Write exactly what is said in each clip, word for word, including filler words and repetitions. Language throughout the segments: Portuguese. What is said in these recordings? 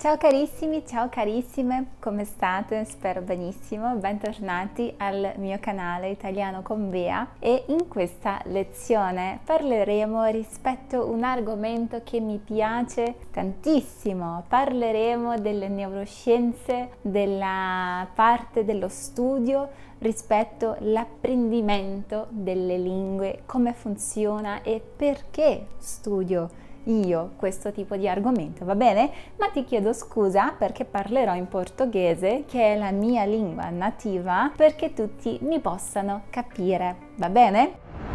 Ciao carissimi, ciao carissime, come state? Spero benissimo, bentornati al mio canale Italiano con Bea e in questa lezione parleremo rispetto a un argomento che mi piace tantissimo. Parleremo delle neuroscienze, della parte dello studio rispetto all'apprendimento delle lingue, come funziona e perché studio io questo tipo di argomento, va bene? Ma ti chiedo scusa perché parlerò in portoghese, che è la mia lingua nativa, perché tutti mi possano capire, va bene?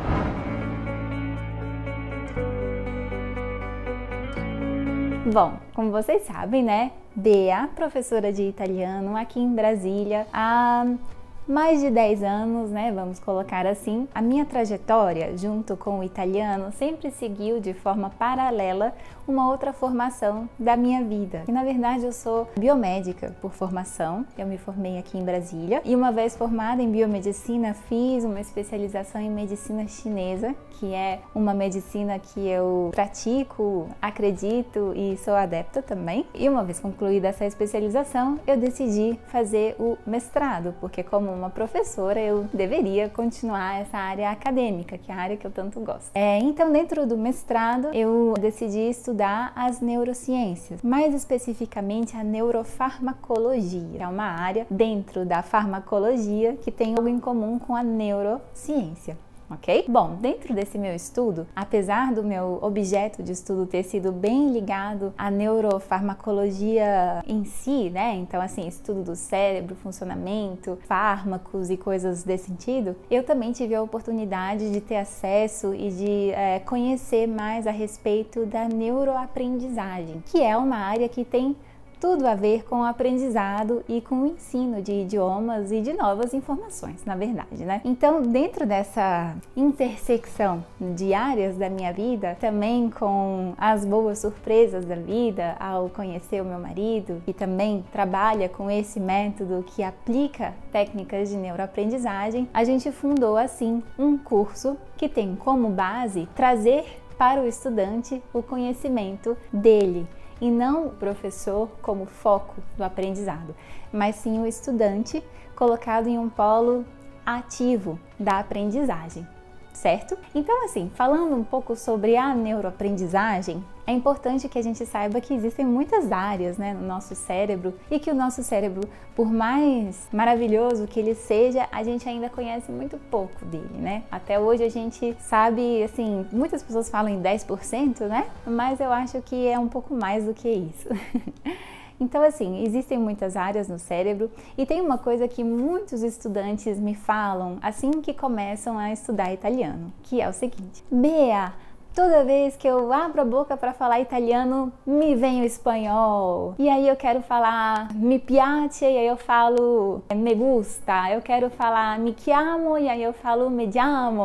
Bom, como vocês sabem, né? Bea, professora de italiano aqui em Brasília há mais de dez anos, né, vamos colocar assim. A minha trajetória junto com o italiano sempre seguiu de forma paralela uma outra formação da minha vida. E na verdade eu sou biomédica por formação, eu me formei aqui em Brasília e uma vez formada em biomedicina fiz uma especialização em medicina chinesa, que é uma medicina que eu pratico, acredito e sou adepta também. E uma vez concluída essa especialização, eu decidi fazer o mestrado, porque como uma professora eu deveria continuar essa área acadêmica, que é a área que eu tanto gosto. É, então dentro do mestrado eu decidi estudar as neurociências, mais especificamente a neurofarmacologia. É uma área dentro da farmacologia que tem algo em comum com a neurociência. Ok? Bom, dentro desse meu estudo, apesar do meu objeto de estudo ter sido bem ligado à neurofarmacologia em si, né? Então, assim, estudo do cérebro, funcionamento, fármacos e coisas desse sentido, eu também tive a oportunidade de ter acesso e de é, conhecer mais a respeito da neuroaprendizagem, que é uma área que tem tudo a ver com o aprendizado e com o ensino de idiomas e de novas informações, na verdade, né? Então, dentro dessa intersecção de áreas da minha vida, também com as boas surpresas da vida ao conhecer o meu marido, que também trabalha com esse método que aplica técnicas de neuroaprendizagem, a gente fundou, assim, um curso que tem como base trazer para o estudante o conhecimento dele, e não o professor como foco do aprendizado, mas sim o estudante colocado em um polo ativo da aprendizagem, certo? Então, assim, falando um pouco sobre a neuroaprendizagem, é importante que a gente saiba que existem muitas áreas, né, no nosso cérebro e que o nosso cérebro, por mais maravilhoso que ele seja, a gente ainda conhece muito pouco dele, né? Até hoje a gente sabe, assim, muitas pessoas falam em dez por cento, né? Mas eu acho que é um pouco mais do que isso. Então, assim, existem muitas áreas no cérebro e tem uma coisa que muitos estudantes me falam assim que começam a estudar italiano, que é o seguinte: Bea, toda vez que eu abro a boca para falar italiano, me vem o espanhol. E aí eu quero falar mi piace, e aí eu falo me gusta. Eu quero falar mi chiamo, e aí eu falo me chiamo.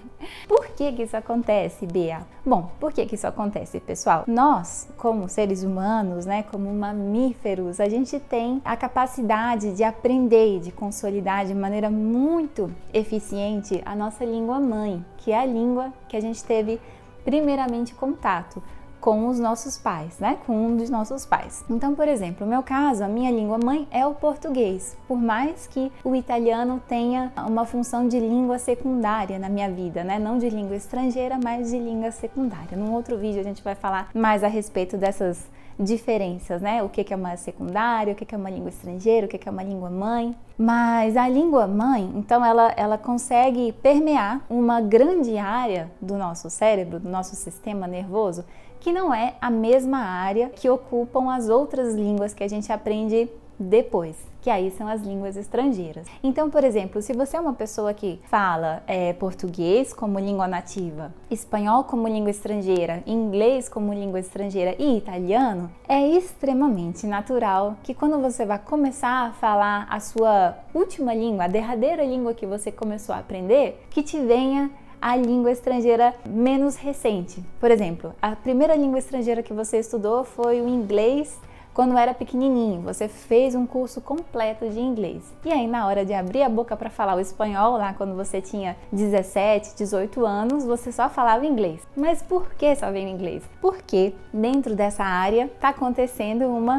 Por que que isso acontece, Bea? Bom, por que que isso acontece, pessoal? Nós, como seres humanos, né, como mamíferos, a gente tem a capacidade de aprender e de consolidar de maneira muito eficiente a nossa língua mãe, que é a língua que a gente teve primeiramente contato com os nossos pais, né? Com um dos nossos pais. Então, por exemplo, no meu caso, a minha língua mãe é o português, por mais que o italiano tenha uma função de língua secundária na minha vida, né? Não de língua estrangeira, mas de língua secundária. Num outro vídeo a gente vai falar mais a respeito dessas diferenças, né? O que é uma secundária, o que é uma língua estrangeira, o que é uma língua mãe. Mas a língua mãe, então, ela, ela consegue permear uma grande área do nosso cérebro, do nosso sistema nervoso, que não é a mesma área que ocupam as outras línguas que a gente aprende depois, que aí são as línguas estrangeiras. Então, por exemplo, se você é uma pessoa que fala é, português como língua nativa, espanhol como língua estrangeira, inglês como língua estrangeira e italiano, é extremamente natural que quando você vai começar a falar a sua última língua, a derradeira língua que você começou a aprender, que te venha a língua estrangeira menos recente. Por exemplo, a primeira língua estrangeira que você estudou foi o inglês quando era pequenininho, você fez um curso completo de inglês. E aí na hora de abrir a boca para falar o espanhol, lá quando você tinha dezessete, dezoito anos, você só falava inglês. Mas por que só veio inglês? Porque dentro dessa área está acontecendo uma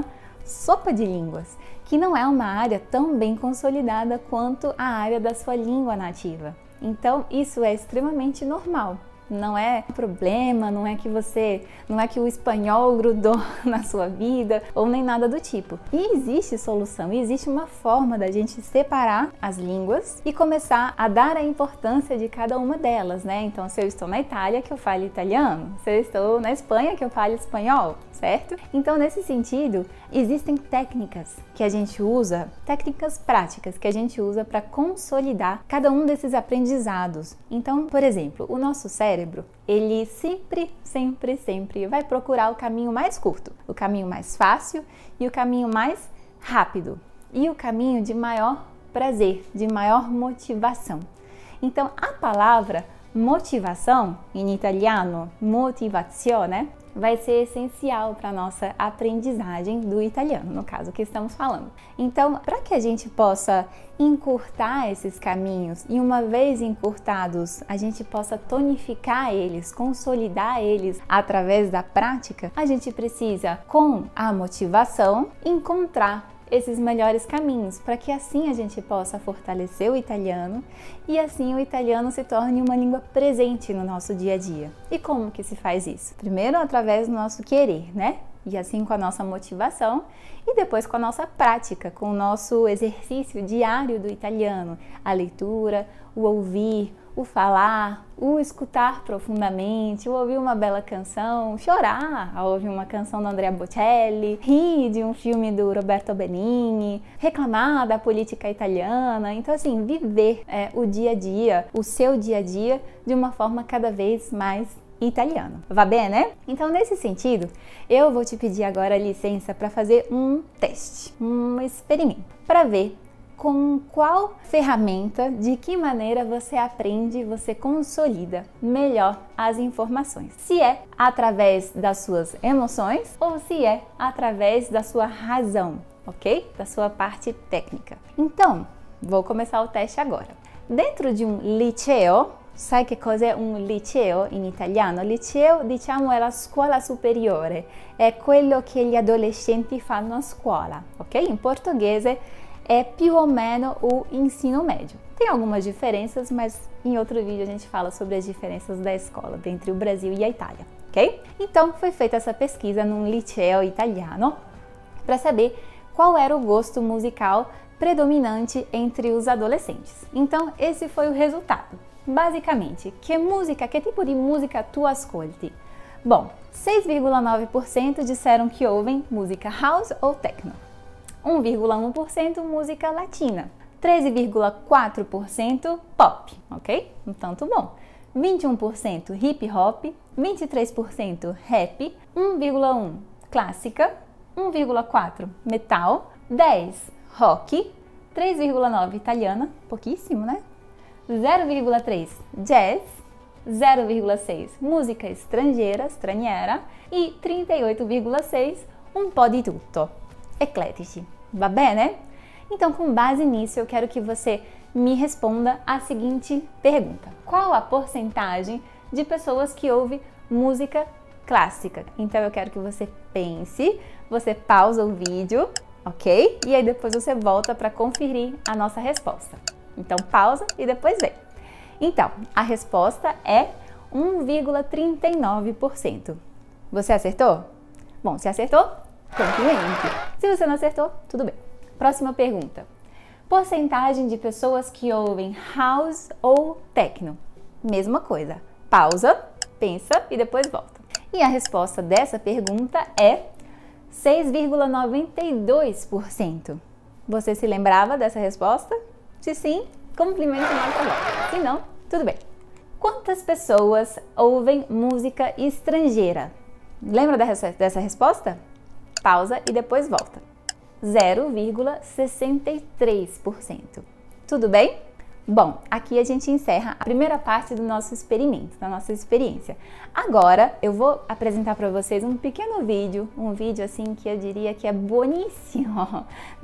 sopa de línguas, que não é uma área tão bem consolidada quanto a área da sua língua nativa. Então, isso é extremamente normal. Não é um problema, não é que você, não é que o espanhol grudou na sua vida ou nem nada do tipo. E existe solução, e existe uma forma da gente separar as línguas e começar a dar a importância de cada uma delas, né? Então, se eu estou na Itália, que eu falo italiano, se eu estou na Espanha, que eu falo espanhol, certo? Então, nesse sentido, existem técnicas que a gente usa, técnicas práticas que a gente usa para consolidar cada um desses aprendizados. Então, por exemplo, o nosso cérebro, ele sempre, sempre, sempre vai procurar o caminho mais curto, o caminho mais fácil e o caminho mais rápido e o caminho de maior prazer, de maior motivação. Então, a palavra motivação, em italiano, motivazione, vai ser essencial para a nossa aprendizagem do italiano, no caso que estamos falando. Então, para que a gente possa encurtar esses caminhos e uma vez encurtados, a gente possa tonificar eles, consolidar eles através da prática, a gente precisa, com a motivação, encontrar esses melhores caminhos, para que assim a gente possa fortalecer o italiano e assim o italiano se torne uma língua presente no nosso dia a dia. E como que se faz isso? Primeiro através do nosso querer, né? E assim com a nossa motivação e depois com a nossa prática, com o nosso exercício diário do italiano, a leitura, o ouvir, o falar, o escutar profundamente, o ouvir uma bela canção, chorar ao ouvir uma canção do Andrea Bocelli, rir de um filme do Roberto Benigni, reclamar da política italiana. Então, assim, viver é, o dia a dia, o seu dia a dia, de uma forma cada vez mais italiano. Va bene, né? Então, nesse sentido, eu vou te pedir agora licença para fazer um teste, um experimento, para ver com qual ferramenta, de que maneira você aprende, você consolida melhor as informações. Se é através das suas emoções ou se é através da sua razão, ok? Da sua parte técnica. Então, vou começar o teste agora. Dentro de um liceo, sai che cos'è un liceo in italiano? Liceo, diciamo, è la scuola superiore, è quello che gli adolescenti fanno a scuola, ok? In portoghese é più ou meno o ensino médio. Tem algumas diferenças, mas em outro vídeo a gente fala sobre as diferenças da escola entre o Brasil e a Itália, ok? Então, foi feita essa pesquisa num liceo italiano para saber qual era o gosto musical predominante entre os adolescentes. Então, esse foi o resultado. Basicamente, que música, que tipo de música tu ascolti? Bom, seis vírgula nove por cento disseram que ouvem música house ou techno. um vírgula um por cento música latina, treze vírgula quatro por cento pop, ok? Um tanto bom. vinte e um por cento hip hop, vinte e três por cento rap, um vírgula um por cento clássica, um vírgula quatro por cento metal, dez por cento rock, três vírgula nove por cento italiana, pouquíssimo, né? zero vírgula três por cento jazz, zero vírgula seis por cento música estrangeira, straniera e trinta e oito vírgula seis por cento um po' di tutto. Eclétici. Va bene? Então, com base nisso, eu quero que você me responda a seguinte pergunta. Qual a porcentagem de pessoas que ouvem música clássica? Então, eu quero que você pense, você pausa o vídeo, ok? E aí depois você volta para conferir a nossa resposta. Então, pausa e depois vem. Então, a resposta é um vírgula trinta e nove por cento. Você acertou? Bom, se acertou, complimente. Se você não acertou, tudo bem. Próxima pergunta. Porcentagem de pessoas que ouvem house ou techno? Mesma coisa. Pausa, pensa e depois volta. E a resposta dessa pergunta é seis vírgula noventa e dois por cento. Você se lembrava dessa resposta? Se sim, cumprimente mais agora. Se não, tudo bem. Quantas pessoas ouvem música estrangeira? Lembra dessa resposta? Pausa e depois volta. zero vírgula sessenta e três por cento. Tudo bem? Bom, aqui a gente encerra a primeira parte do nosso experimento, da nossa experiência. Agora eu vou apresentar para vocês um pequeno vídeo, um vídeo assim que eu diria que é buonissimo,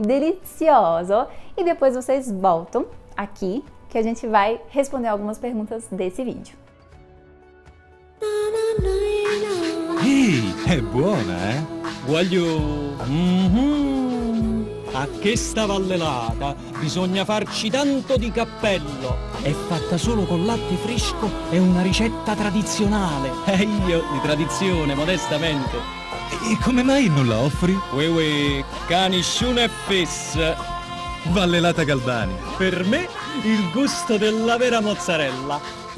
delicioso, e depois vocês voltam aqui que a gente vai responder algumas perguntas desse vídeo. Ehi, è buona, eh? Voglio... Mm-hmm. A questa vallelata bisogna farci tanto di cappello. È fatta solo con latte fresco, è una ricetta tradizionale. E io, di tradizione, modestamente. E come mai non la offri? Uè uè, ca nessuno è fessa. Vallelata Galbani. Per me, il gusto della vera mozzarella.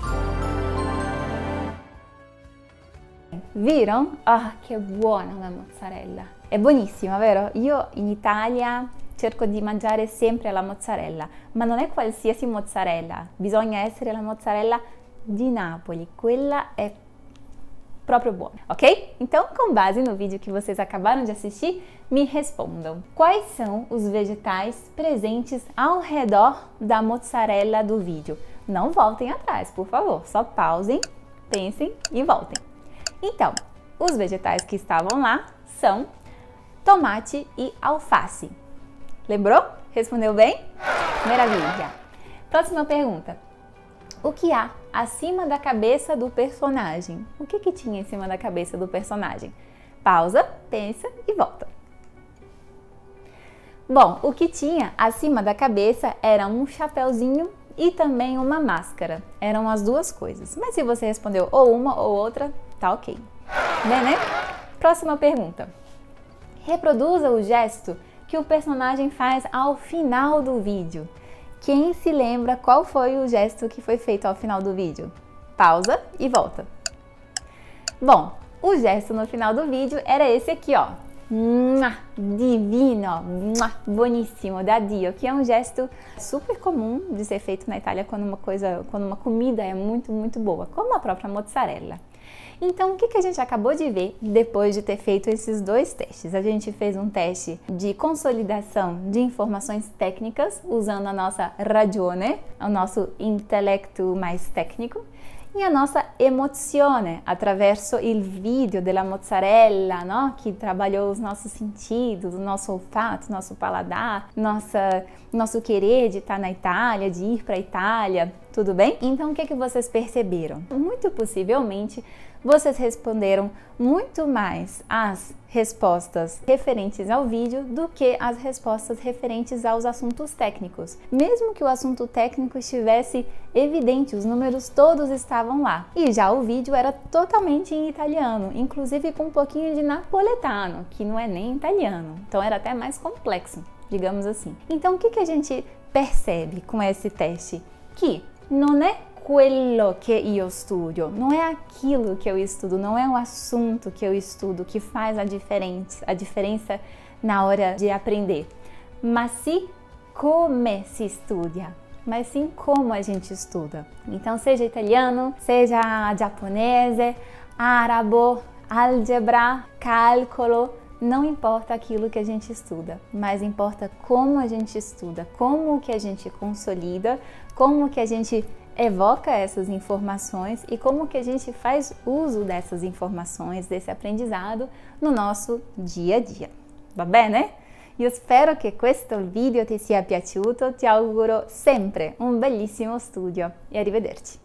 Vero? Ah, che buona la mozzarella! È buonissima, vero? Io in Italia cerco di mangiare sempre la mozzarella, ma non è qualsiasi mozzarella, bisogna essere la mozzarella di Napoli, quella é próprio buona, ok? Então, com base no vídeo que vocês acabaram de assistir, me respondam. Quais são os vegetais presentes ao redor da mozzarella do vídeo? Não voltem atrás, por favor, só pausem, pensem e voltem. Então, os vegetais que estavam lá são tomate e alface. Lembrou? Respondeu bem? Maravilha! Próxima pergunta. O que há acima da cabeça do personagem? O que que tinha em cima da cabeça do personagem? Pausa, pensa e volta. Bom, o que tinha acima da cabeça era um chapéuzinho e também uma máscara. Eram as duas coisas. Mas se você respondeu ou uma ou outra, tá ok. Bem, né? Próxima pergunta. Reproduza o gesto que o personagem faz ao final do vídeo. Quem se lembra qual foi o gesto que foi feito ao final do vídeo? Pausa e volta. Bom, o gesto no final do vídeo era esse aqui, ó. Divino, buonissimo, da Dio, que é um gesto super comum de ser feito na Itália quando uma coisa, quando uma comida é muito, muito boa, como a própria mozzarella. Então, o que que a gente acabou de ver depois de ter feito esses dois testes? A gente fez um teste de consolidação de informações técnicas, usando a nossa ragione, o nosso intelecto mais técnico, e a nossa emozione, attraverso il video della mozzarella, no? Que trabalhou os nossos sentidos, o nosso olfato, nosso paladar, nossa, nosso querer de estar na Itália, de ir para a Itália, tudo bem? Então, o que que vocês perceberam? Muito possivelmente, vocês responderam muito mais as respostas referentes ao vídeo do que as respostas referentes aos assuntos técnicos. Mesmo que o assunto técnico estivesse evidente, os números todos estavam lá. E já o vídeo era totalmente em italiano, inclusive com um pouquinho de napoletano, que não é nem italiano. Então era até mais complexo, digamos assim. Então o que que a gente percebe com esse teste? Que não é quello che io studio, não é aquilo que eu estudo, não é o assunto que eu estudo que faz a diferença, a diferença na hora de aprender, mas sim come se studia, mas sim como a gente estuda. Então, seja italiano, seja japonês, árabe, álgebra, cálculo, não importa aquilo que a gente estuda, mas importa como a gente estuda, como que a gente consolida, como que a gente evoca essas informações e como que a gente faz uso dessas informações, desse aprendizado no nosso dia a dia. Va bene? Io spero che questo video ti sia piaciuto, ti auguro sempre un bellissimo studio e arrivederci!